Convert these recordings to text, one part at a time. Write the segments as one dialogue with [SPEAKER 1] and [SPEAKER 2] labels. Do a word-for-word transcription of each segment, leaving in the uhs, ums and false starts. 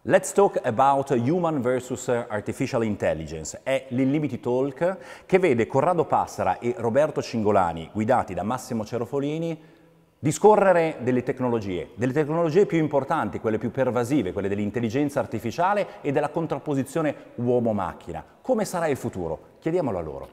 [SPEAKER 1] Let's talk about human versus artificial intelligence. È l'Illimity Talk che vede Corrado Passera e Roberto Cingolani, guidati da Massimo Cerofolini, discorrere delle tecnologie, delle tecnologie più importanti, quelle più pervasive, quelle dell'intelligenza artificiale e della contrapposizione uomo-macchina. Come sarà il futuro? Chiediamolo a loro.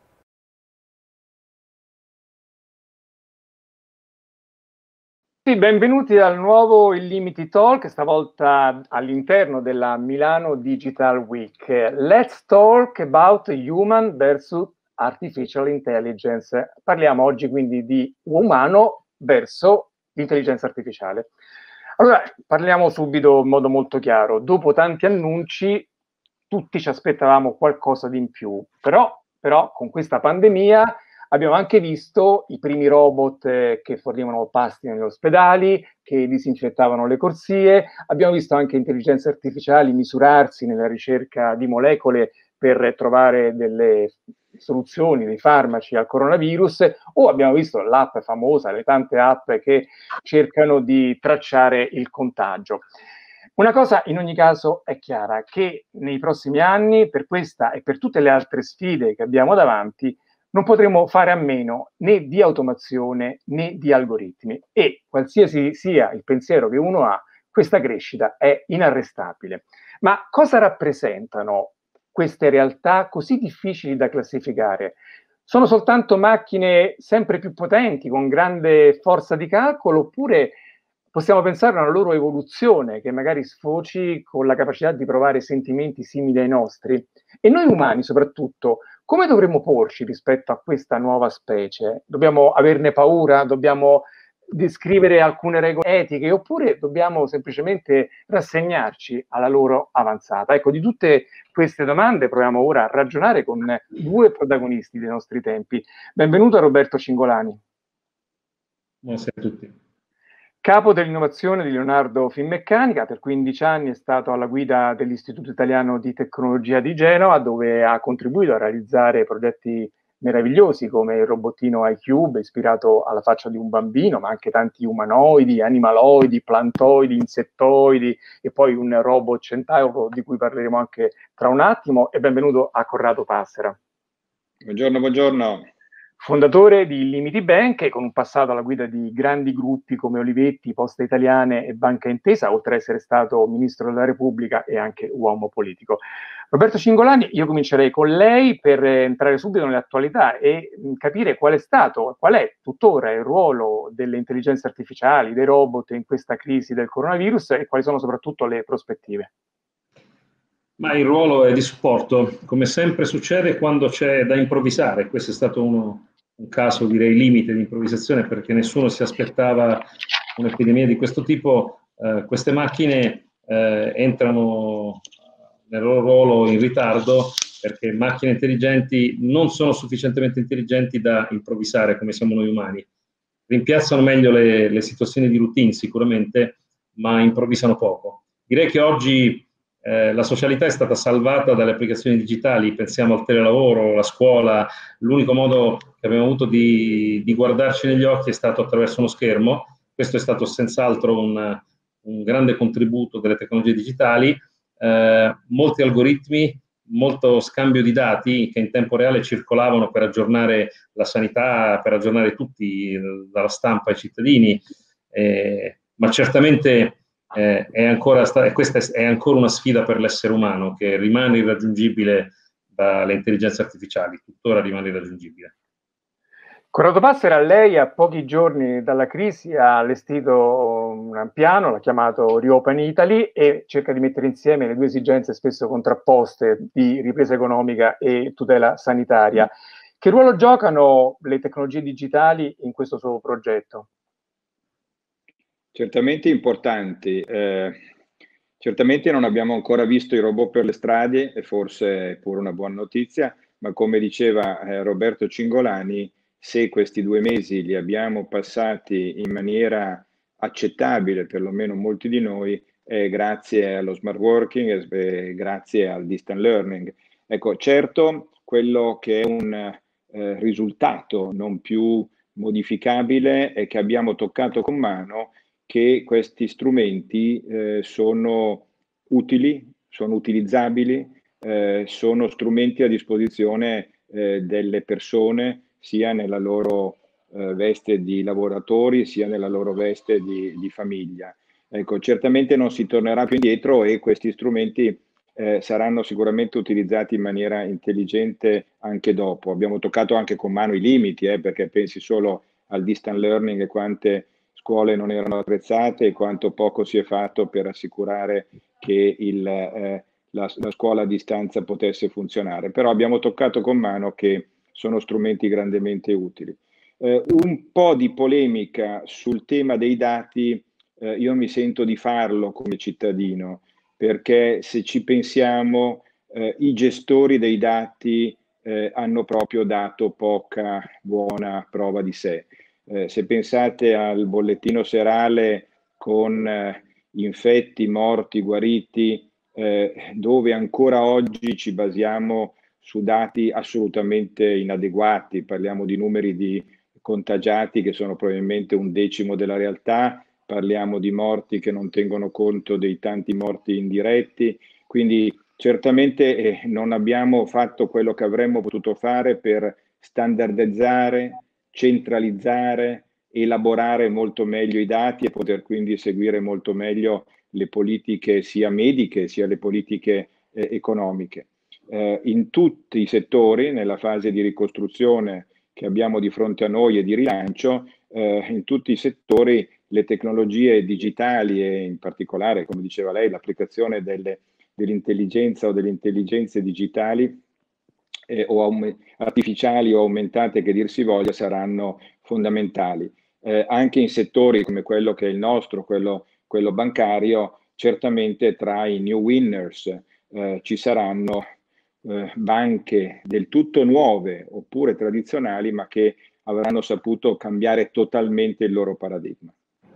[SPEAKER 2] Sì, benvenuti al nuovo Illimity Talk, stavolta all'interno della Milano Digital Week. Let's talk about human versus artificial intelligence. Parliamo oggi quindi di umano verso l'intelligenza artificiale. Allora, parliamo subito in modo molto chiaro. Dopo tanti annunci, tutti ci aspettavamo qualcosa di in più, però, però con questa pandemia abbiamo anche visto i primi robot eh, che fornivano pasti negli ospedali, che disinfettavano le corsie, abbiamo visto anche intelligenze artificiali misurarsi nella ricerca di molecole per trovare delle soluzioni, dei farmaci al coronavirus, o abbiamo visto l'app famosa, le tante app che cercano di tracciare il contagio. Una cosa in ogni caso è chiara, che nei prossimi anni, per questa e per tutte le altre sfide che abbiamo davanti, non potremo fare a meno né di automazione né di algoritmi e qualsiasi sia il pensiero che uno ha, questa crescita è inarrestabile. Ma cosa rappresentano queste realtà così difficili da classificare? Sono soltanto macchine sempre più potenti, con grande forza di calcolo, oppure possiamo pensare a una loro evoluzione che magari sfoci con la capacità di provare sentimenti simili ai nostri? E noi umani soprattutto, come dovremmo porci rispetto a questa nuova specie? Dobbiamo averne paura? Dobbiamo descrivere alcune regole etiche? Oppure dobbiamo semplicemente rassegnarci alla loro avanzata? Ecco, di tutte queste domande proviamo ora a ragionare con due protagonisti dei nostri tempi. Benvenuto a Roberto Cingolani.
[SPEAKER 3] Buonasera a tutti.
[SPEAKER 2] Capo dell'innovazione di Leonardo Finmeccanica, per quindici anni è stato alla guida dell'Istituto Italiano di Tecnologia di Genova, dove ha contribuito a realizzare progetti meravigliosi come il robottino iCube, ispirato alla faccia di un bambino, ma anche tanti umanoidi, animaloidi, plantoidi, insettoidi e poi un robot centauro di cui parleremo anche tra un attimo. E benvenuto a Corrado Passera.
[SPEAKER 4] Buongiorno, buongiorno.
[SPEAKER 2] Fondatore di Illimity Bank, con un passato alla guida di grandi gruppi come Olivetti, Poste Italiane e Banca Intesa, oltre ad essere stato Ministro della Repubblica e anche uomo politico. Roberto Cingolani, io comincerei con lei per entrare subito nell'attualità e capire qual è stato, qual è tuttora il ruolo delle intelligenze artificiali, dei robot in questa crisi del coronavirus e quali sono soprattutto le prospettive.
[SPEAKER 3] Ma il ruolo è di supporto, come sempre succede quando c'è da improvvisare. Questo è stato uno, un caso, direi, limite di improvvisazione, perché nessuno si aspettava un'epidemia di questo tipo. Eh, queste macchine eh, entrano nel loro ruolo in ritardo, perché macchine intelligenti non sono sufficientemente intelligenti da improvvisare come siamo noi umani. Rimpiazzano meglio le, le situazioni di routine sicuramente, ma improvvisano poco. Direi che oggi Eh, la socialità è stata salvata dalle applicazioni digitali, pensiamo al telelavoro, alla scuola. L'unico modo che abbiamo avuto di, di guardarci negli occhi è stato attraverso uno schermo. Questo è stato senz'altro un, un grande contributo delle tecnologie digitali, eh, molti algoritmi, molto scambio di dati che in tempo reale circolavano per aggiornare la sanità, per aggiornare tutti, dalla stampa ai cittadini, eh, ma certamente Eh, è ancora questa è ancora una sfida per l'essere umano, che rimane irraggiungibile dalle intelligenze artificiali, tuttora rimane irraggiungibile.
[SPEAKER 2] Corrado Passera, lei a pochi giorni dalla crisi ha allestito un piano, l'ha chiamato Reopen Italy e cerca di mettere insieme le due esigenze spesso contrapposte di ripresa economica e tutela sanitaria. Che ruolo giocano le tecnologie digitali in questo suo progetto?
[SPEAKER 4] Certamente importanti. Eh, certamente non abbiamo ancora visto i robot per le strade e forse è pure una buona notizia, ma come diceva eh, Roberto Cingolani, se questi due mesi li abbiamo passati in maniera accettabile, perlomeno molti di noi, eh, grazie allo smart working e eh, grazie al distant learning. Ecco, certo, quello che è un eh, risultato non più modificabile è che abbiamo toccato con mano che questi strumenti eh, sono utili, sono utilizzabili, eh, sono strumenti a disposizione eh, delle persone, sia nella loro eh, veste di lavoratori, sia nella loro veste di, di famiglia. Ecco, certamente non si tornerà più indietro e questi strumenti eh, saranno sicuramente utilizzati in maniera intelligente anche dopo. Abbiamo toccato anche con mano i limiti, eh, perché pensi solo al distant learning e quante scuole non erano attrezzate e quanto poco si è fatto per assicurare che il, eh, la, la scuola a distanza potesse funzionare. Però abbiamo toccato con mano che sono strumenti grandemente utili. Eh, un po' di polemica sul tema dei dati eh, io mi sento di farlo come cittadino, perché se ci pensiamo eh, i gestori dei dati eh, hanno proprio dato poca buona prova di sé. Eh, se pensate al bollettino serale con eh, infetti, morti, guariti, eh, dove ancora oggi ci basiamo su dati assolutamente inadeguati, parliamo di numeri di contagiati che sono probabilmente un decimo della realtà, parliamo di morti che non tengono conto dei tanti morti indiretti, quindi certamente eh, non abbiamo fatto quello che avremmo potuto fare per standardizzare, centralizzare, elaborare molto meglio i dati e poter quindi seguire molto meglio le politiche sia mediche sia le politiche eh, economiche. Eh, in tutti i settori, nella fase di ricostruzione che abbiamo di fronte a noi e di rilancio, eh, in tutti i settori le tecnologie digitali e in particolare, come diceva lei, l'applicazione dell'intelligenza o delle intelligenze digitali eh, o artificiali o aumentate che dir si voglia saranno fondamentali. Eh, anche in settori come quello che è il nostro, quello, quello bancario, certamente tra i new winners eh, ci saranno eh, banche del tutto nuove oppure tradizionali, ma che avranno saputo cambiare totalmente il loro paradigma.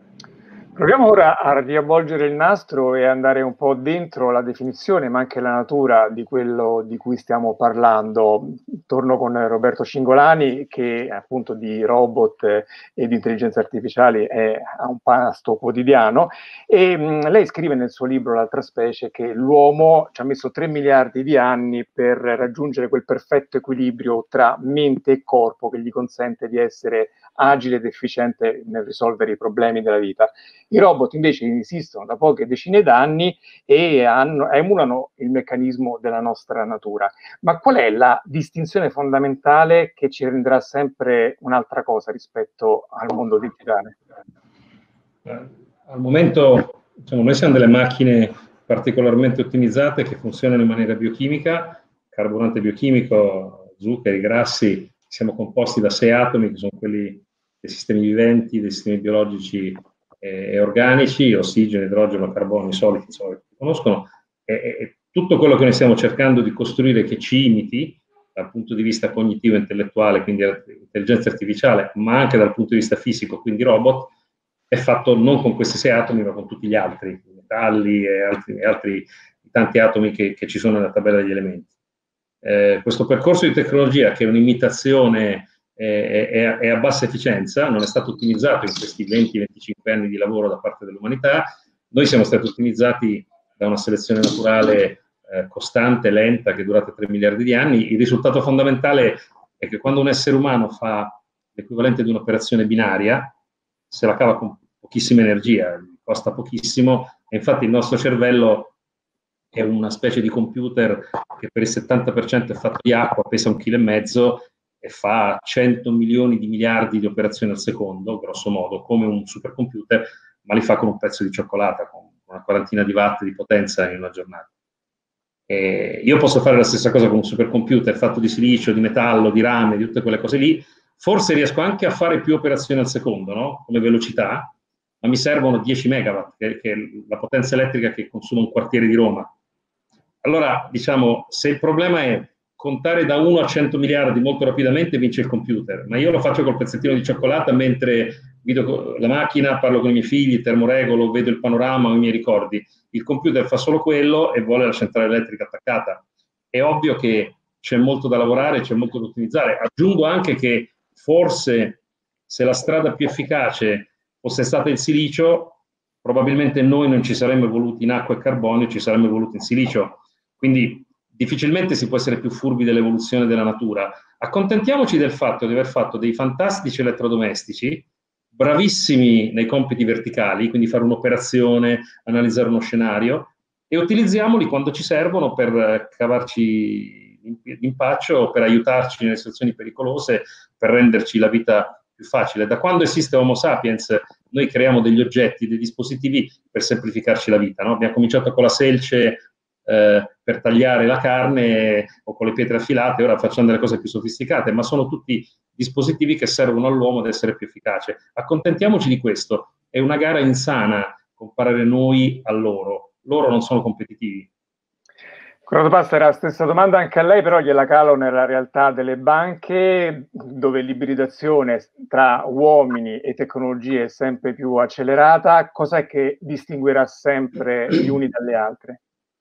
[SPEAKER 2] Proviamo ora a riavvolgere il nastro e andare un po' dentro la definizione, ma anche la natura di quello di cui stiamo parlando. Torno con Roberto Cingolani, che appunto di robot e di intelligenza artificiali è a un pasto quotidiano. E mh, lei scrive nel suo libro L'altra specie che l'uomo ci ha messo tre miliardi di anni per raggiungere quel perfetto equilibrio tra mente e corpo che gli consente di essere agile ed efficiente nel risolvere i problemi della vita. I robot invece esistono da poche decine d'anni e hanno, emulano il meccanismo della nostra natura. Ma qual è la distinzione fondamentale che ci renderà sempre un'altra cosa rispetto al mondo digitale?
[SPEAKER 3] Al momento, diciamo, noi siamo delle macchine particolarmente ottimizzate che funzionano in maniera biochimica, carburante biochimico, zuccheri, grassi, siamo composti da sei atomi che sono quelli dei sistemi viventi, dei sistemi biologici e organici, ossigeno, idrogeno, carbonio, solidi, insomma, che conoscono, e, e tutto quello che noi stiamo cercando di costruire che ci imiti dal punto di vista cognitivo e intellettuale, quindi intelligenza artificiale, ma anche dal punto di vista fisico, quindi robot, è fatto non con questi sei atomi, ma con tutti gli altri, metalli e altri, e altri tanti atomi che, che ci sono nella tabella degli elementi. Eh, questo percorso di tecnologia, che è un'imitazione È, è, è a bassa efficienza, non è stato ottimizzato in questi venti venticinque anni di lavoro da parte dell'umanità. Noi siamo stati ottimizzati da una selezione naturale eh, costante, lenta, che è durata tre miliardi di anni. Il risultato fondamentale è che quando un essere umano fa l'equivalente di un'operazione binaria, se la cava con pochissima energia, costa pochissimo, e infatti il nostro cervello è una specie di computer che per il settanta per cento è fatto di acqua, pesa un chilo e mezzo, e fa cento milioni di miliardi di operazioni al secondo, grosso modo, come un supercomputer, ma li fa con un pezzo di cioccolata, con una quarantina di watt di potenza in una giornata. E io posso fare la stessa cosa con un supercomputer fatto di silicio, di metallo, di rame, di tutte quelle cose lì. Forse riesco anche a fare più operazioni al secondo, no? Come velocità, ma mi servono dieci megawatt, che, che è la potenza elettrica che consuma un quartiere di Roma. Allora, diciamo, se il problema è contare da uno a cento miliardi molto rapidamente, vince il computer, ma io lo faccio col pezzettino di cioccolata mentre guido la macchina, parlo con i miei figli, termoregolo, vedo il panorama, ho i miei ricordi. Il computer fa solo quello e vuole la centrale elettrica attaccata. È ovvio che c'è molto da lavorare, c'è molto da ottimizzare. Aggiungo anche che forse se la strada più efficace fosse stata il silicio, probabilmente noi non ci saremmo evoluti in acqua e carbonio, ci saremmo evoluti in silicio. Quindi difficilmente si può essere più furbi dell'evoluzione della natura. Accontentiamoci del fatto di aver fatto dei fantastici elettrodomestici, bravissimi nei compiti verticali, quindi fare un'operazione, analizzare uno scenario, e utilizziamoli quando ci servono per cavarci d'impaccio, per aiutarci nelle situazioni pericolose, per renderci la vita più facile. Da quando esiste Homo sapiens, noi creiamo degli oggetti, dei dispositivi per semplificarci la vita, no? Abbiamo cominciato con la selce eh, per tagliare la carne o con le pietre affilate, ora facciamo delle cose più sofisticate, ma sono tutti dispositivi che servono all'uomo ad essere più efficace. Accontentiamoci di questo. È una gara insana comparare noi a loro. Loro non sono competitivi.
[SPEAKER 2] Corrado Pasta, era la stessa domanda anche a lei, però gliela calo nella realtà delle banche, dove l'ibridazione tra uomini e tecnologie è sempre più accelerata. Cos'è che distinguerà sempre gli uni dalle altre?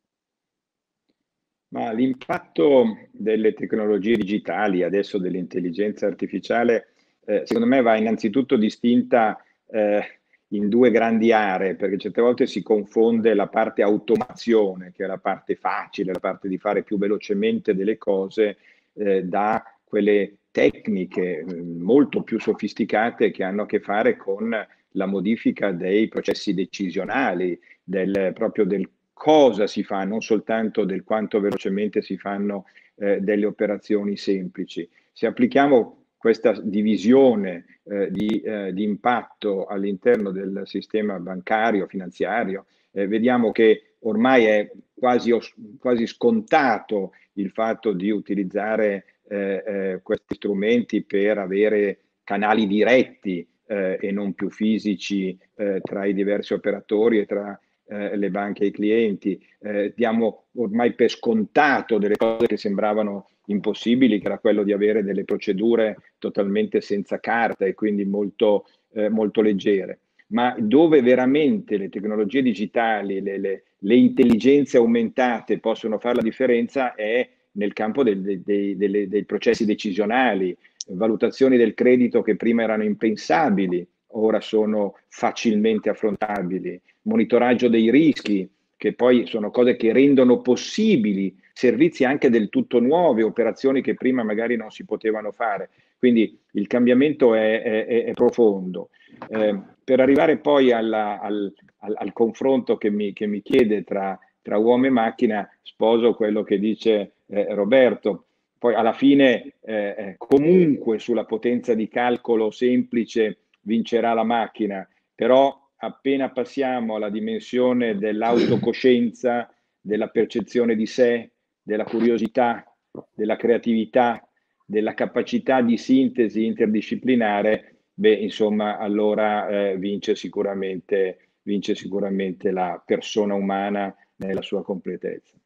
[SPEAKER 4] Ma l'impatto delle tecnologie digitali, adesso dell'intelligenza artificiale, eh, secondo me va innanzitutto distinta eh, in due grandi aree, perché certe volte si confonde la parte automazione, che è la parte facile, la parte di fare più velocemente delle cose, eh, da quelle tecniche eh, molto più sofisticate che hanno a che fare con la modifica dei processi decisionali, del, proprio del cosa si fa, non soltanto del quanto velocemente si fanno eh, delle operazioni semplici. Se applichiamo questa divisione eh, di, eh, di impatto all'interno del sistema bancario, finanziario, eh, vediamo che ormai è quasi, quasi scontato il fatto di utilizzare eh, eh, questi strumenti per avere canali diretti eh, e non più fisici eh, tra i diversi operatori e tra Eh, le banche e i clienti, eh, diamo ormai per scontato delle cose che sembravano impossibili, che era quello di avere delle procedure totalmente senza carta e quindi molto, eh, molto leggere. Ma dove veramente le tecnologie digitali, le, le, le intelligenze aumentate possono fare la differenza è nel campo del, dei, dei, dei, dei processi decisionali, valutazioni del credito che prima erano impensabili, ora sono facilmente affrontabili, monitoraggio dei rischi, che poi sono cose che rendono possibili servizi anche del tutto nuovi, operazioni che prima magari non si potevano fare. Quindi il cambiamento è, è, è profondo. Eh, per arrivare poi alla, al, al, al confronto che mi, che mi chiede tra, tra uomo e macchina, sposo quello che dice eh, Roberto. Poi alla fine eh, comunque sulla potenza di calcolo semplice vincerà la macchina, però appena passiamo alla dimensione dell'autocoscienza, della percezione di sé, della curiosità, della creatività, della capacità di sintesi interdisciplinare, beh, insomma, allora eh, vince sicuramente, vince sicuramente la persona umana nella sua completezza.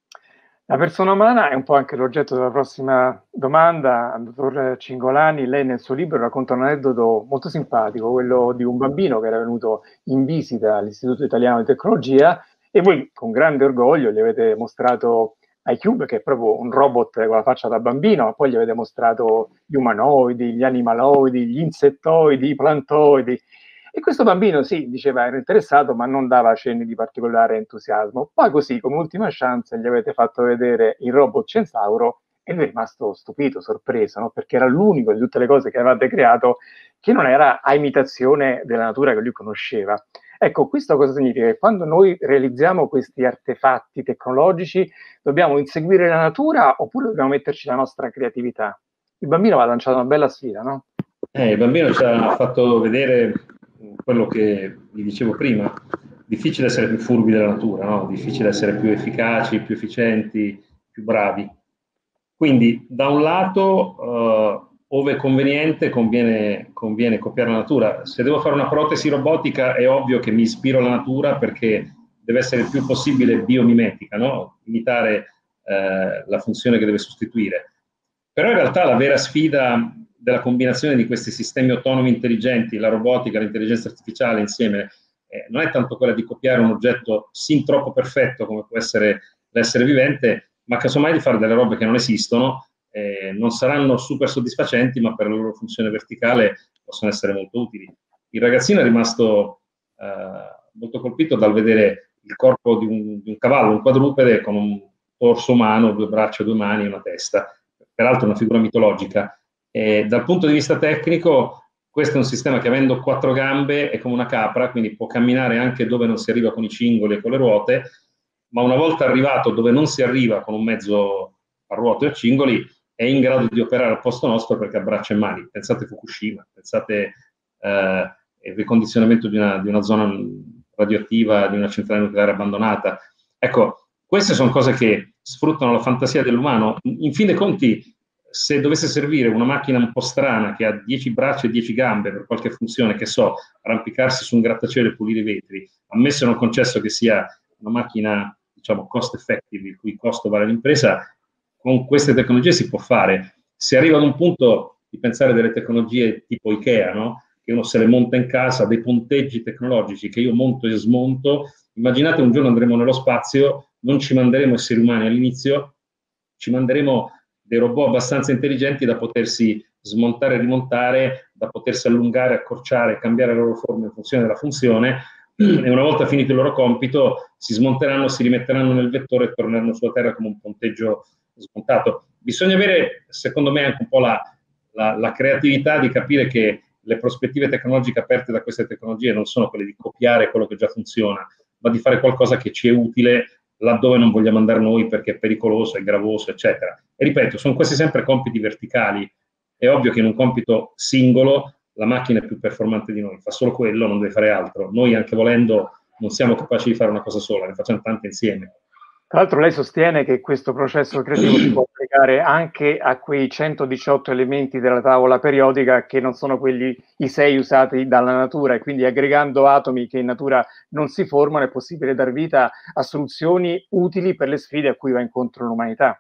[SPEAKER 2] La persona umana è un po' anche l'oggetto della prossima domanda. Dottor Cingolani, lei nel suo libro racconta un aneddoto molto simpatico, quello di un bambino che era venuto in visita all'Istituto Italiano di Tecnologia e voi con grande orgoglio gli avete mostrato iCube, che è proprio un robot con la faccia da bambino, ma poi gli avete mostrato gli umanoidi, gli animaloidi, gli insettoidi, i plantoidi. E questo bambino, sì, diceva era interessato, ma non dava cenni di particolare entusiasmo. Poi così, come ultima chance, gli avete fatto vedere il robot Centauro e lui è rimasto stupito, sorpreso, no? Perché era l'unico di tutte le cose che avevate creato che non era a imitazione della natura che lui conosceva. Ecco, questo cosa significa? Che quando noi realizziamo questi artefatti tecnologici dobbiamo inseguire la natura oppure dobbiamo metterci la nostra creatività? Il bambino aveva lanciato una bella sfida, no?
[SPEAKER 3] Eh, il bambino ci ha fatto vedere quello che vi dicevo prima, difficile essere più furbi della natura, no? Difficile essere più efficaci, più efficienti, più bravi. Quindi da un lato, uh, ove conveniente, conviene, conviene copiare la natura. Se devo fare una protesi robotica è ovvio che mi ispiro alla natura perché deve essere il più possibile biomimetica, no? Imitare eh, la funzione che deve sostituire. Però in realtà la vera sfida della combinazione di questi sistemi autonomi intelligenti, la robotica, l'intelligenza artificiale insieme, eh, non è tanto quella di copiare un oggetto sin troppo perfetto come può essere l'essere vivente, ma casomai di fare delle robe che non esistono, eh, non saranno super soddisfacenti, ma per la loro funzione verticale possono essere molto utili. Il ragazzino è rimasto eh, molto colpito dal vedere il corpo di un, di un cavallo, un quadrupede con un torso umano, due braccia, due mani e una testa, peraltro una figura mitologica. E dal punto di vista tecnico, questo è un sistema che, avendo quattro gambe, è come una capra, quindi può camminare anche dove non si arriva con i cingoli e con le ruote, ma una volta arrivato dove non si arriva con un mezzo a ruote o a cingoli, è in grado di operare al posto nostro perché ha braccia e mani. Pensate Fukushima, pensate eh, il ricondizionamento di una, di una zona radioattiva, di una centrale nucleare abbandonata. Ecco, queste sono cose che sfruttano la fantasia dell'umano. In fin dei conti, se dovesse servire una macchina un po' strana che ha dieci braccia e dieci gambe per qualche funzione, che so, arrampicarsi su un grattacielo e pulire i vetri, ammesso e non concesso che sia una macchina, diciamo, cost effective, il cui costo vale l'impresa, con queste tecnologie si può fare. Si arriva ad un punto di pensare delle tecnologie tipo Ikea, no? Che uno se le monta in casa, dei ponteggi tecnologici che io monto e smonto. Immaginate un giorno andremo nello spazio, non ci manderemo esseri umani all'inizio, ci manderemo dei robot abbastanza intelligenti da potersi smontare e rimontare, da potersi allungare, accorciare, cambiare la loro forma in funzione della funzione, e una volta finito il loro compito si smonteranno, si rimetteranno nel vettore e torneranno sulla Terra come un ponteggio smontato. Bisogna avere, secondo me, anche un po' la, la, la creatività di capire che le prospettive tecnologiche aperte da queste tecnologie non sono quelle di copiare quello che già funziona, ma di fare qualcosa che ci è utile laddove non vogliamo andare noi perché è pericoloso, è gravoso, eccetera. E ripeto, sono questi sempre compiti verticali. È ovvio che in un compito singolo la macchina è più performante di noi, fa solo quello, non deve fare altro. Noi, anche volendo, non siamo capaci di fare una cosa sola, ne facciamo tante insieme.
[SPEAKER 2] Tra l'altro lei sostiene che questo processo creativo si può applicare anche a quei centodiciotto elementi della tavola periodica che non sono quelli i sei usati dalla natura, e quindi aggregando atomi che in natura non si formano è possibile dar vita a soluzioni utili per le sfide a cui va incontro l'umanità.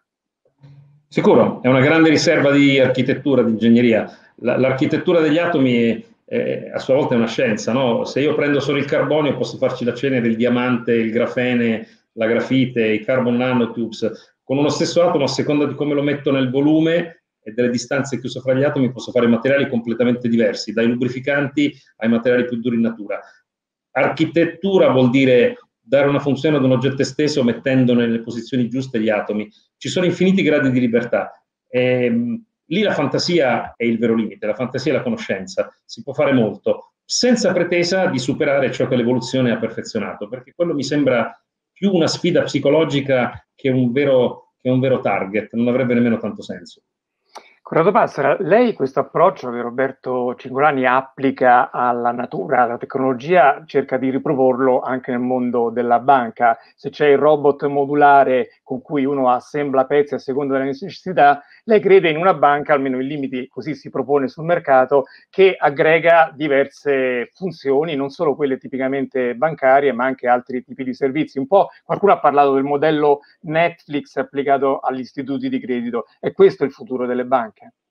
[SPEAKER 3] Sicuro, è una grande riserva di architettura, di ingegneria. L'architettura degli atomi è, a sua volta è una scienza, no? Se io prendo solo il carbonio posso farci la cena del diamante, il grafene, la grafite, i carbon nanotubes. Con uno stesso atomo, a seconda di come lo metto nel volume e delle distanze che uso fra gli atomi, posso fare materiali completamente diversi, dai lubrificanti ai materiali più duri in natura. Architettura vuol dire dare una funzione ad un oggetto esteso mettendo nelle posizioni giuste gli atomi. Ci sono infiniti gradi di libertà. E, lì la fantasia è il vero limite, la fantasia è la conoscenza. Si può fare molto, senza pretesa di superare ciò che l'evoluzione ha perfezionato, perché quello mi sembra più una sfida psicologica che un vero, che un vero target, non avrebbe nemmeno tanto senso.
[SPEAKER 2] Corrado Passera, lei questo approccio che Roberto Cingolani applica alla natura, alla tecnologia, cerca di riproporlo anche nel mondo della banca. Se c'è il robot modulare con cui uno assembla pezzi a seconda delle necessità, lei crede in una banca, almeno in limiti così si propone sul mercato, che aggrega diverse funzioni, non solo quelle tipicamente bancarie, ma anche altri tipi di servizi. Un po' qualcuno ha parlato del modello Netflix applicato agli istituti di credito. È questo il futuro delle banche?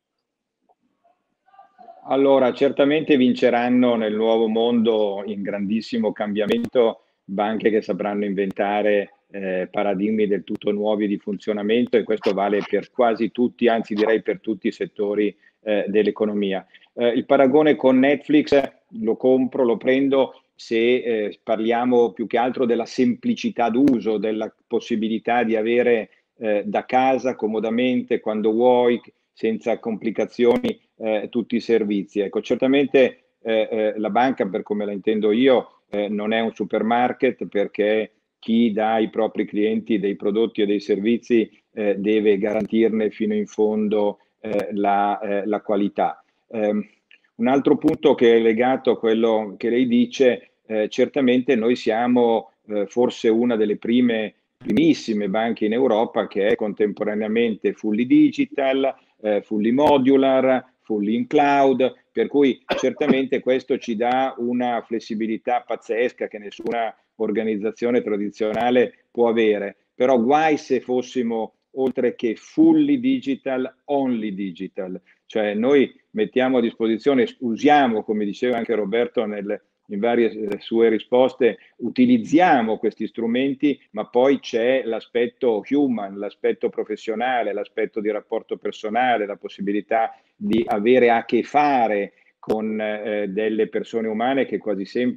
[SPEAKER 4] Allora, certamente vinceranno nel nuovo mondo in grandissimo cambiamento banche che sapranno inventare eh, paradigmi del tutto nuovi di funzionamento, e questo vale per quasi tutti, anzi direi per tutti i settori eh, dell'economia. Eh, il paragone con Netflix lo compro, lo prendo se eh, parliamo più che altro della semplicità d'uso, della possibilità di avere eh, da casa comodamente, quando vuoi, senza complicazioni, eh, tutti i servizi. Ecco, certamente eh, eh, la banca, per come la intendo io, eh, non è un supermarket, perché chi dà ai propri clienti dei prodotti e dei servizi eh, deve garantirne fino in fondo eh, la, eh, la qualità. Um, un altro punto che è legato a quello che lei dice, eh, certamente noi siamo eh, forse una delle prime primissime banche in Europa che è contemporaneamente fully digital, eh, fully modular, fully in cloud, per cui certamente questo ci dà una flessibilità pazzesca che nessuna organizzazione tradizionale può avere. Però guai se fossimo, oltre che fully digital, only digital, cioè noi mettiamo a disposizione, usiamo, come diceva anche Roberto nel in varie sue risposte, utilizziamo questi strumenti, ma poi c'è l'aspetto human, l'aspetto professionale, l'aspetto di rapporto personale, la possibilità di avere a che fare con eh, delle persone umane che quasi sempre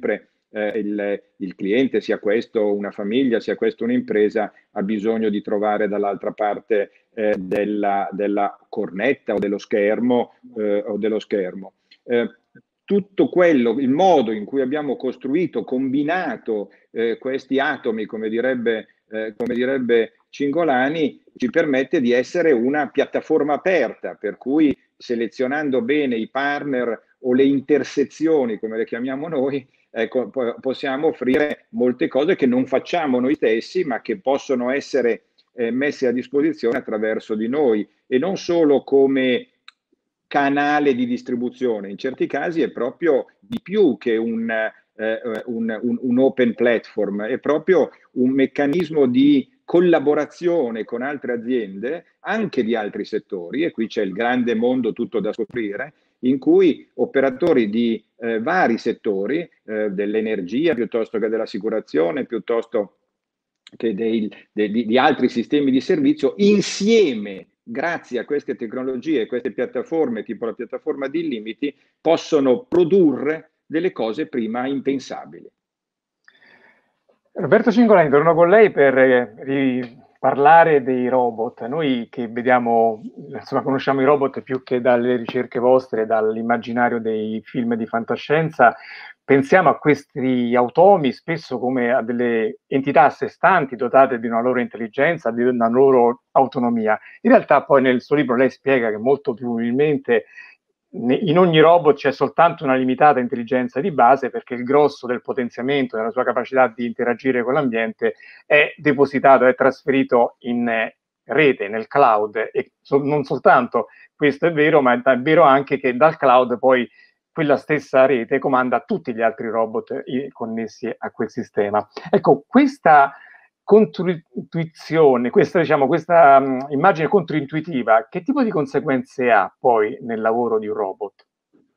[SPEAKER 4] eh, il, il cliente, sia questo una famiglia, sia questo un'impresa, ha bisogno di trovare dall'altra parte eh, della, della cornetta o dello schermo. Eh, o dello schermo. Eh, tutto quello, il modo in cui abbiamo costruito, combinato eh, questi atomi, come direbbe, eh, come direbbe Cingolani, ci permette di essere una piattaforma aperta, per cui selezionando bene i partner o le intersezioni, come le chiamiamo noi, ecco, possiamo offrire molte cose che non facciamo noi stessi, ma che possono essere eh, messe a disposizione attraverso di noi, e non solo come canale di distribuzione. In certi casi è proprio di più che un, eh, un, un, un open platform, è proprio un meccanismo di collaborazione con altre aziende, anche di altri settori, e qui c'è il grande mondo tutto da scoprire, in cui operatori di eh, vari settori, eh, dell'energia piuttosto che dell'assicurazione, piuttosto che dei, de, di, di altri sistemi di servizio, insieme, grazie a queste tecnologie, queste piattaforme, tipo la piattaforma di Illimity, possono produrre delle cose prima impensabili.
[SPEAKER 2] Roberto Cingolani, torno con lei per eh, parlare dei robot. Noi che vediamo, insomma, conosciamo i robot più che dalle ricerche vostre, dall'immaginario dei film di fantascienza, pensiamo a questi automi spesso come a delle entità a sé stanti, dotate di una loro intelligenza, di una loro autonomia. In realtà poi nel suo libro lei spiega che molto più probabilmente in ogni robot c'è soltanto una limitata intelligenza di base, perché il grosso del potenziamento della sua capacità di interagire con l'ambiente è depositato, è trasferito in rete, nel cloud, e so, non soltanto questo è vero, ma è vero anche che dal cloud poi quella stessa rete comanda tutti gli altri robot connessi a quel sistema. Ecco, questa controintuizione, questa, diciamo, questa um, immagine controintuitiva, che tipo di conseguenze ha poi nel lavoro di un robot?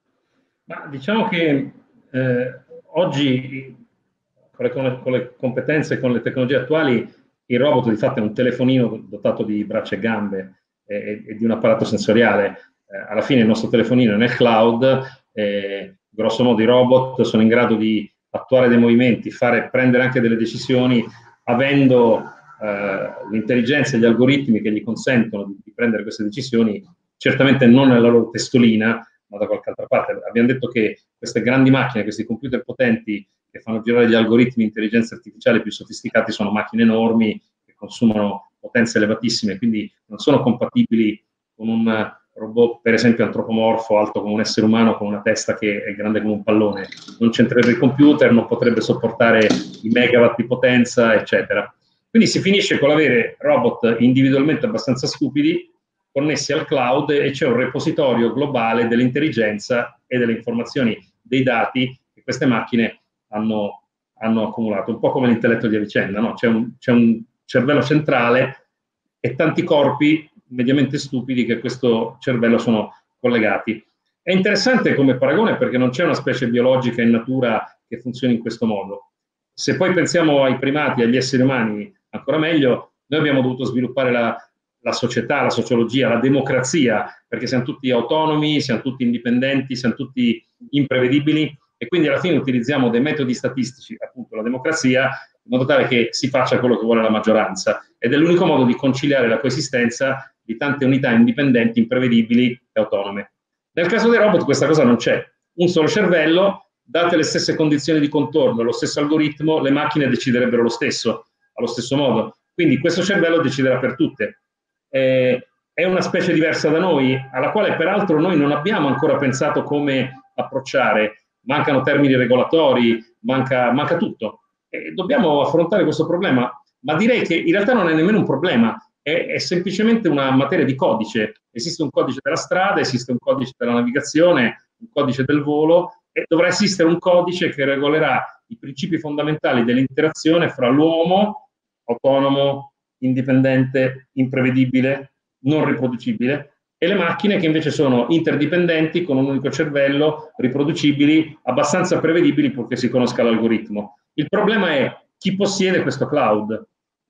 [SPEAKER 3] Ma diciamo che eh, oggi con le, con le competenze e con le tecnologie attuali il robot di fatto è un telefonino dotato di braccia e gambe e, e di un apparato sensoriale. Eh, alla fine il nostro telefonino è nel cloud, eh, grosso modo i robot sono in grado di attuare dei movimenti, fare, prendere anche delle decisioni, avendo eh, l'intelligenza e gli algoritmi che gli consentono di, di prendere queste decisioni, certamente non nella loro testolina, ma da qualche altra parte. Abbiamo detto che queste grandi macchine, questi computer potenti che fanno girare gli algoritmi di intelligenza artificiale più sofisticati, sono macchine enormi che consumano potenze elevatissime, quindi non sono compatibili con un robot, per esempio antropomorfo, alto come un essere umano, con una testa che è grande come un pallone. Non c'entrerebbe il computer, non potrebbe sopportare i megawatt di potenza, eccetera. Quindi si finisce con l'avere robot individualmente abbastanza stupidi, connessi al cloud, e c'è un repositorio globale dell'intelligenza e delle informazioni, dei dati che queste macchine hanno, hanno accumulato, un po' come l'intelletto di Avicenna, no? C'è un, c'è un cervello centrale e tanti corpi mediamente stupidi che a questo cervello sono collegati. È interessante come paragone perché non c'è una specie biologica in natura che funzioni in questo modo. Se poi pensiamo ai primati, agli esseri umani, ancora meglio, noi abbiamo dovuto sviluppare la, la società, la sociologia, la democrazia, perché siamo tutti autonomi, siamo tutti indipendenti, siamo tutti imprevedibili, e quindi alla fine utilizziamo dei metodi statistici, appunto la democrazia, in modo tale che si faccia quello che vuole la maggioranza, ed è l'unico modo di conciliare la coesistenza di tante unità indipendenti, imprevedibili e autonome. Nel caso dei robot questa cosa non c'è. Un solo cervello, date le stesse condizioni di contorno, lo stesso algoritmo, le macchine deciderebbero lo stesso, allo stesso modo. Quindi questo cervello deciderà per tutte. Eh, è una specie diversa da noi, alla quale peraltro noi non abbiamo ancora pensato come approcciare. Mancano termini regolatori, manca, manca tutto. E dobbiamo affrontare questo problema, ma direi che in realtà non è nemmeno un problema, è, è semplicemente una materia di codice. Esiste un codice della strada, esiste un codice della navigazione, un codice del volo, e dovrà esistere un codice che regolerà i principi fondamentali dell'interazione fra l'uomo, autonomo, indipendente, imprevedibile, non riproducibile, e le macchine che invece sono interdipendenti, con un unico cervello, riproducibili, abbastanza prevedibili purché si conosca l'algoritmo. Il problema è chi possiede questo cloud.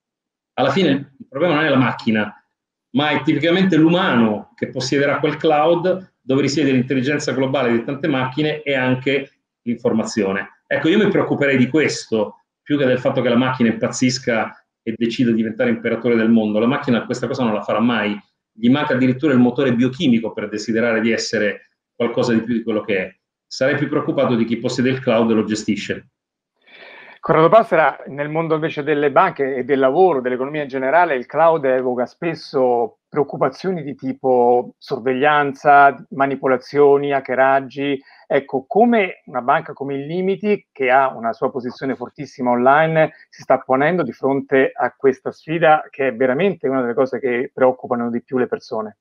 [SPEAKER 3] Alla fine il problema non è la macchina, ma è tipicamente l'umano che possiederà quel cloud dove risiede l'intelligenza globale di tante macchine e anche l'informazione. Ecco, io mi preoccuperei di questo, più che del fatto che la macchina impazzisca e decida di diventare imperatore del mondo. La macchina questa cosa non la farà mai. Gli manca addirittura il motore biochimico per desiderare di essere qualcosa di più di quello che è. Sarei più preoccupato di chi possiede il cloud e lo gestisce.
[SPEAKER 2] Corrado Passera, nel mondo invece delle banche e del lavoro, dell'economia in generale, il cloud evoca spesso preoccupazioni di tipo sorveglianza, manipolazioni, hackeraggi. Ecco, come una banca come Illimity, che ha una sua posizione fortissima online, si sta ponendo di fronte a questa sfida che è veramente una delle cose che preoccupano di più le persone?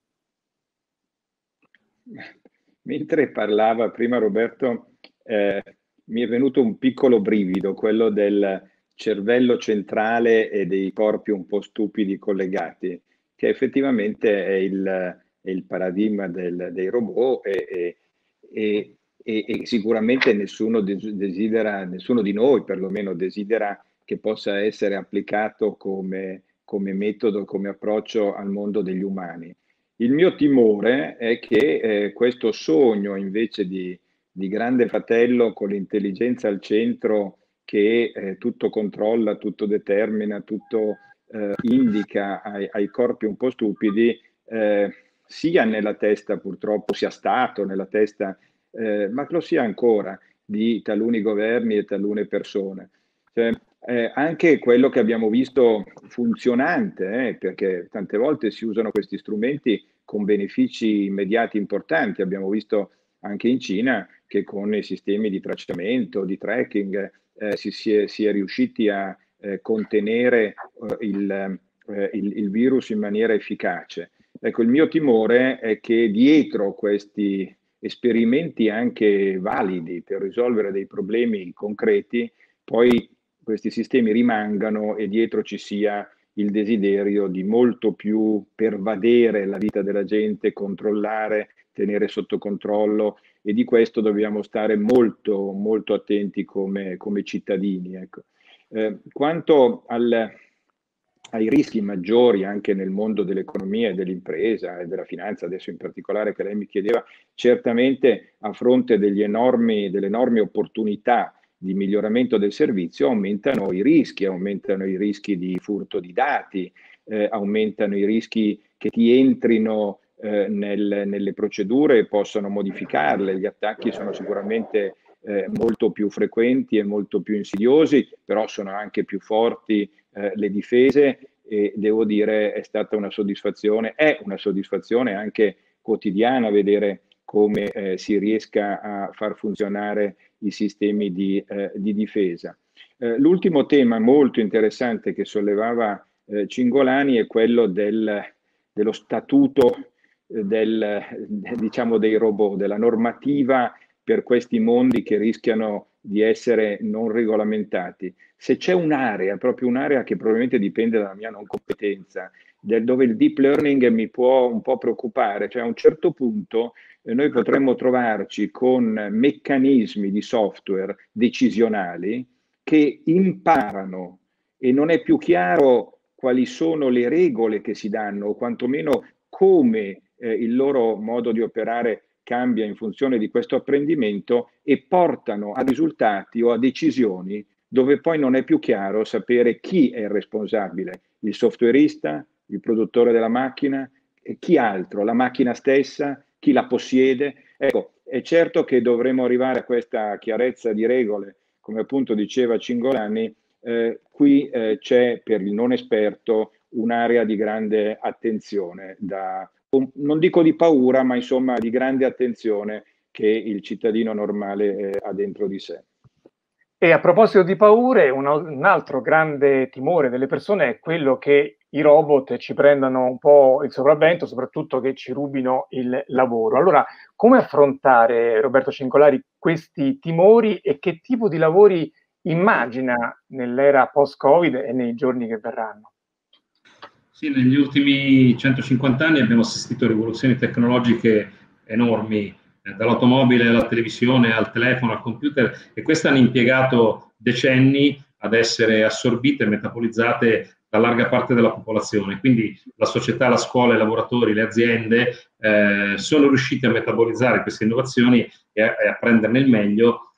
[SPEAKER 4] Mentre parlava prima Roberto, eh, mi è venuto un piccolo brivido, quello del cervello centrale e dei corpi un po' stupidi collegati, che effettivamente è il, è il paradigma del, dei robot e, e, e, e sicuramente nessuno desidera, nessuno di noi perlomeno desidera che possa essere applicato come, come metodo, come approccio al mondo degli umani. Il mio timore è che eh, questo sogno invece di, di grande fratello con l'intelligenza al centro che eh, tutto controlla, tutto determina, tutto eh, indica ai, ai corpi un po' stupidi, eh, sia nella testa purtroppo, sia stato nella testa, eh, ma lo sia ancora di taluni governi e talune persone. Cioè, eh, anche quello che abbiamo visto funzionante, eh, perché tante volte si usano questi strumenti con benefici immediati importanti. Abbiamo visto anche in Cina che con i sistemi di tracciamento, di tracking, eh, si, si, è, si è riusciti a eh, contenere eh, il, eh, il, il virus in maniera efficace. Ecco, il mio timore è che dietro questi esperimenti anche validi per risolvere dei problemi concreti, poi questi sistemi rimangano e dietro ci sia il desiderio di molto più pervadere la vita della gente, controllare, tenere sotto controllo, e di questo dobbiamo stare molto, molto attenti come, come cittadini. Ecco. Eh, quanto al, ai rischi maggiori anche nel mondo dell'economia e dell'impresa e della finanza, adesso in particolare che lei mi chiedeva, certamente a fronte degli enormi, delle enormi opportunità di miglioramento del servizio aumentano i rischi, aumentano i rischi di furto di dati, eh, aumentano i rischi che ti entrino eh, nel, nelle procedure e possano modificarle. Gli attacchi sono sicuramente eh, molto più frequenti e molto più insidiosi, però sono anche più forti eh, le difese, e devo dire è stata una soddisfazione, è una soddisfazione anche quotidiana vedere come eh, si riesca a far funzionare i sistemi di, eh, di difesa. Eh, l'ultimo tema molto interessante che sollevava eh, Cingolani è quello del, dello statuto eh, del, diciamo dei robot, della normativa per questi mondi che rischiano di essere non regolamentati. Se c'è un'area, proprio un'area che probabilmente dipende dalla mia non competenza, del, dove il deep learning mi può un po' preoccupare, cioè a un certo punto eh, noi potremmo trovarci con meccanismi di software decisionali che imparano e non è più chiaro quali sono le regole che si danno o quantomeno come eh, il loro modo di operare cambia in funzione di questo apprendimento, e portano a risultati o a decisioni dove poi non è più chiaro sapere chi è il responsabile, il softwareista, il produttore della macchina, e chi altro, la macchina stessa, chi la possiede. Ecco, è certo che dovremo arrivare a questa chiarezza di regole, come appunto diceva Cingolani, eh, qui eh, c'è per il non esperto un'area di grande attenzione, da, non dico di paura, ma insomma di grande attenzione che il cittadino normale eh, ha dentro di sé.
[SPEAKER 2] E a proposito di paure, un, un altro grande timore delle persone è quello che i robot ci prendano un po' il sopravvento, soprattutto che ci rubino il lavoro. Allora, come affrontare, Roberto Cingolani, questi timori e che tipo di lavori immagina nell'era post-Covid e nei giorni che verranno?
[SPEAKER 3] Sì, negli ultimi centocinquanta anni abbiamo assistito a rivoluzioni tecnologiche enormi, eh, dall'automobile alla televisione, al telefono, al computer, e queste hanno impiegato decenni ad essere assorbite e metabolizzate da larga parte della popolazione. Quindi la società, la scuola, i lavoratori, le aziende eh, sono riusciti a metabolizzare queste innovazioni e a, e a prenderne il meglio,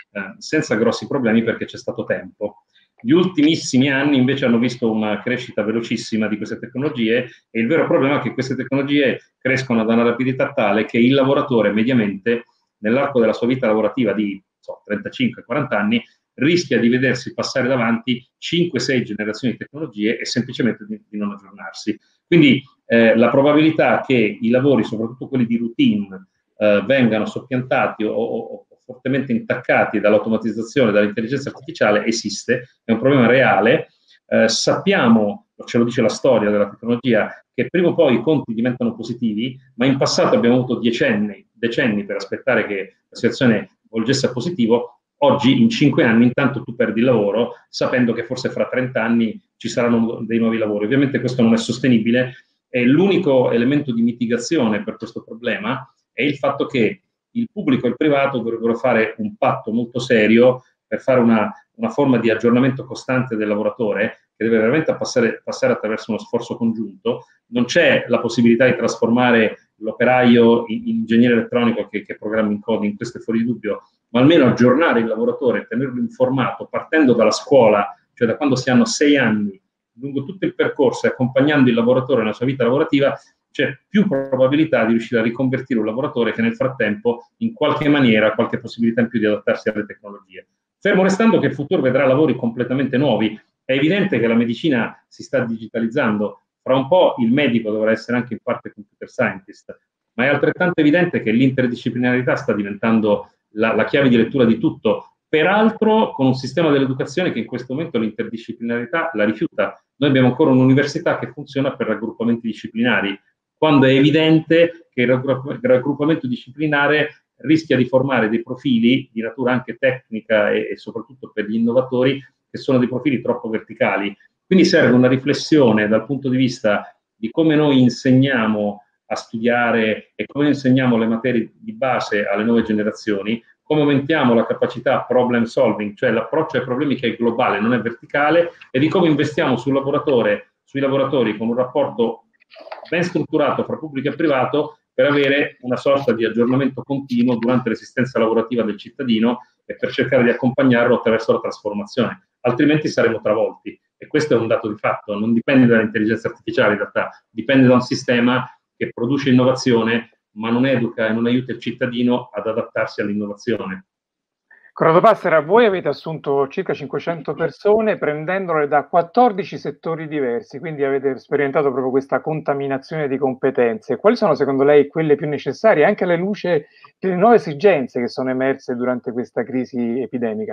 [SPEAKER 3] eh, senza grossi problemi perché c'è stato tempo. Gli ultimissimi anni invece hanno visto una crescita velocissima di queste tecnologie e il vero problema è che queste tecnologie crescono ad una rapidità tale che il lavoratore mediamente nell'arco della sua vita lavorativa di so, trentacinque quaranta anni rischia di vedersi passare davanti cinque sei generazioni di tecnologie e semplicemente di, di non aggiornarsi. Quindi eh, la probabilità che i lavori, soprattutto quelli di routine, eh, vengano soppiantati o, o, o fortemente intaccati dall'automatizzazione, dall'intelligenza artificiale esiste, è un problema reale. Eh, sappiamo, ce lo dice la storia della tecnologia, che prima o poi i conti diventano positivi, ma in passato abbiamo avuto decenni, decenni per aspettare che la situazione volgesse a positivo. Oggi, in cinque anni, intanto tu perdi il lavoro, sapendo che forse fra trenta anni ci saranno dei nuovi lavori. Ovviamente questo non è sostenibile e l'unico elemento di mitigazione per questo problema è il fatto che il pubblico e il privato dovrebbero fare un patto molto serio per fare una, una forma di aggiornamento costante del lavoratore che deve veramente passare, passare attraverso uno sforzo congiunto. Non c'è la possibilità di trasformare l'operaio in, in ingegnere elettronico che, che programma in coding, questo è fuori di dubbio, ma almeno aggiornare il lavoratore, tenerlo informato, partendo dalla scuola, cioè da quando si hanno sei anni, lungo tutto il percorso e accompagnando il lavoratore nella sua vita lavorativa, c'è più probabilità di riuscire a riconvertire un lavoratore che nel frattempo in qualche maniera ha qualche possibilità in più di adattarsi alle tecnologie. Fermo restando che il futuro vedrà lavori completamente nuovi, è evidente che la medicina si sta digitalizzando, fra un po' il medico dovrà essere anche in parte computer scientist, ma è altrettanto evidente che l'interdisciplinarità sta diventando la, la chiave di lettura di tutto, peraltro con un sistema dell'educazione che in questo momento l'interdisciplinarità la rifiuta. Noi abbiamo ancora un'università che funziona per raggruppamenti disciplinari, quando è evidente che il raggruppamento disciplinare rischia di formare dei profili di natura anche tecnica e, e soprattutto per gli innovatori che sono dei profili troppo verticali. Quindi serve una riflessione dal punto di vista di come noi insegniamo a studiare e come insegniamo le materie di base alle nuove generazioni, come aumentiamo la capacità problem solving, cioè l'approccio ai problemi che è globale, non è verticale, e di come investiamo sul lavoratore, sui lavoratori con un rapporto ben strutturato fra pubblico e privato per avere una sorta di aggiornamento continuo durante l'esistenza lavorativa del cittadino e per cercare di accompagnarlo attraverso la trasformazione, altrimenti saremo travolti. E questo è un dato di fatto, non dipende dall'intelligenza artificiale in realtà, dipende da un sistema che produce innovazione ma non educa e non aiuta il cittadino ad adattarsi all'innovazione.
[SPEAKER 2] Corrado Passera, voi avete assunto circa cinquecento persone prendendole da quattordici settori diversi, quindi avete sperimentato proprio questa contaminazione di competenze. Quali sono secondo lei quelle più necessarie, anche alla luce delle nuove esigenze che sono emerse durante questa crisi epidemica?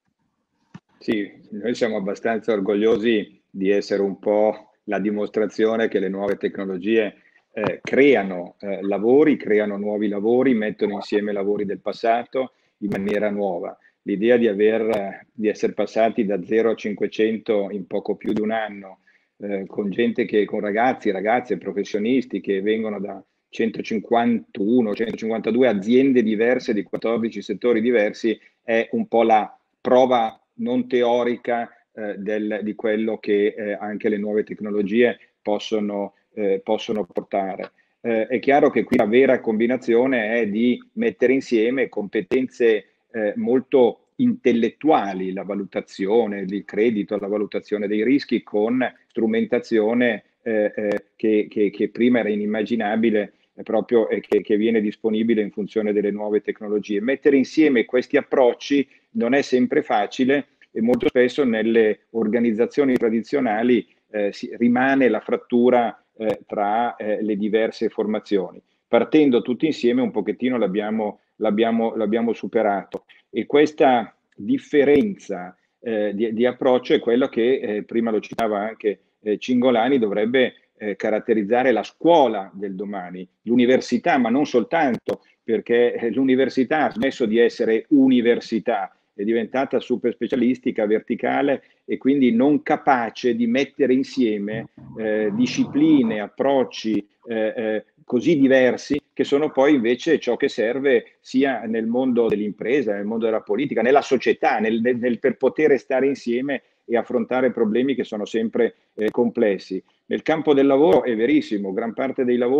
[SPEAKER 4] Sì, noi siamo abbastanza orgogliosi di essere un po' la dimostrazione che le nuove tecnologie eh, creano eh, lavori, creano nuovi lavori, mettono insieme lavori del passato in maniera nuova. L'idea di, aver, di essere passati da zero a cinquecento in poco più di un anno, eh, con gente che, con ragazzi, ragazze, professionisti che vengono da centocinquantuno, centocinquantadue aziende diverse di quattordici settori diversi, è un po' la prova non teorica eh, del, di quello che eh, anche le nuove tecnologie possono, eh, possono portare. Eh, è chiaro che qui la vera combinazione è di mettere insieme competenze eh, molto intellettuali, la valutazione, il credito, la valutazione dei rischi, con strumentazione eh, eh, che, che, che prima era inimmaginabile eh, proprio e che, che viene disponibile in funzione delle nuove tecnologie. Mettere insieme questi approcci non è sempre facile e molto spesso nelle organizzazioni tradizionali eh, si, rimane la frattura eh, tra eh, le diverse formazioni. Partendo tutti insieme un pochettino l'abbiamo, l'abbiamo, l'abbiamo superato, e questa differenza eh, di, di approccio è quello che eh, prima lo citava anche eh, Cingolani, dovrebbe eh, caratterizzare la scuola del domani, l'università, ma non soltanto, perché l'università ha smesso di essere università, è diventata super specialistica, verticale e quindi non capace di mettere insieme eh, discipline, approcci eh, eh, così diversi, che sono poi invece ciò che serve sia nel mondo dell'impresa, nel mondo della politica, nella società, nel, nel, per poter stare insieme e affrontare problemi che sono sempre eh, complessi. Nel campo del lavoro è verissimo, gran parte dei lavori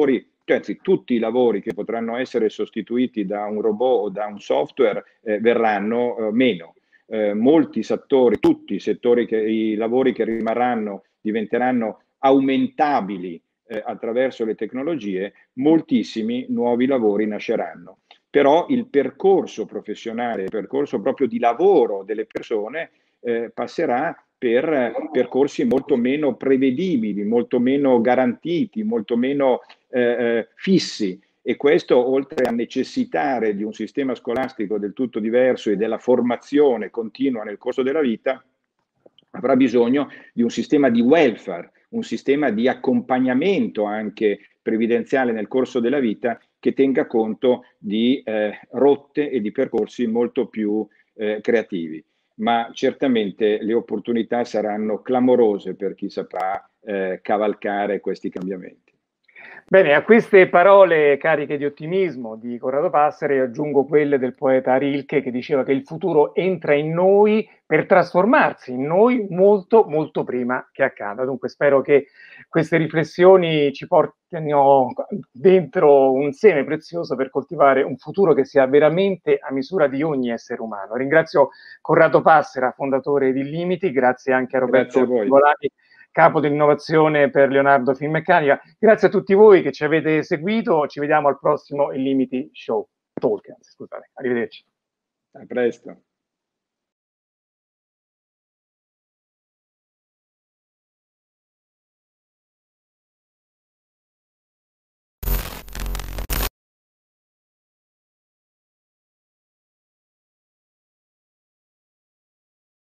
[SPEAKER 4] anzi tutti i lavori che potranno essere sostituiti da un robot o da un software eh, verranno eh, meno. Eh, molti settori, tutti i settori, che, i lavori che rimarranno diventeranno aumentabili eh, attraverso le tecnologie, moltissimi nuovi lavori nasceranno. Però il percorso professionale, il percorso proprio di lavoro delle persone eh, passerà per percorsi molto meno prevedibili, molto meno garantiti, molto meno eh, fissi. E questo, oltre a necessitare di un sistema scolastico del tutto diverso e della formazione continua nel corso della vita, avrà bisogno di un sistema di welfare, un sistema di accompagnamento anche previdenziale nel corso della vita che tenga conto di eh, rotte e di percorsi molto più eh, creativi. Ma certamente le opportunità saranno clamorose per chi saprà eh, cavalcare questi cambiamenti.
[SPEAKER 2] Bene, a queste parole cariche di ottimismo di Corrado Passera aggiungo quelle del poeta Rilke, che diceva che il futuro entra in noi per trasformarsi in noi molto molto prima che accada. Dunque spero che queste riflessioni ci portino dentro un seme prezioso per coltivare un futuro che sia veramente a misura di ogni essere umano. Ringrazio Corrado Passera, fondatore di Illimity, grazie anche a Roberto Cingolani, capo dell'innovazione per Leonardo Finmeccanica. Grazie a tutti voi che ci avete seguito, ci vediamo al prossimo Illimity Show. Talk, scusate, arrivederci.
[SPEAKER 4] A presto.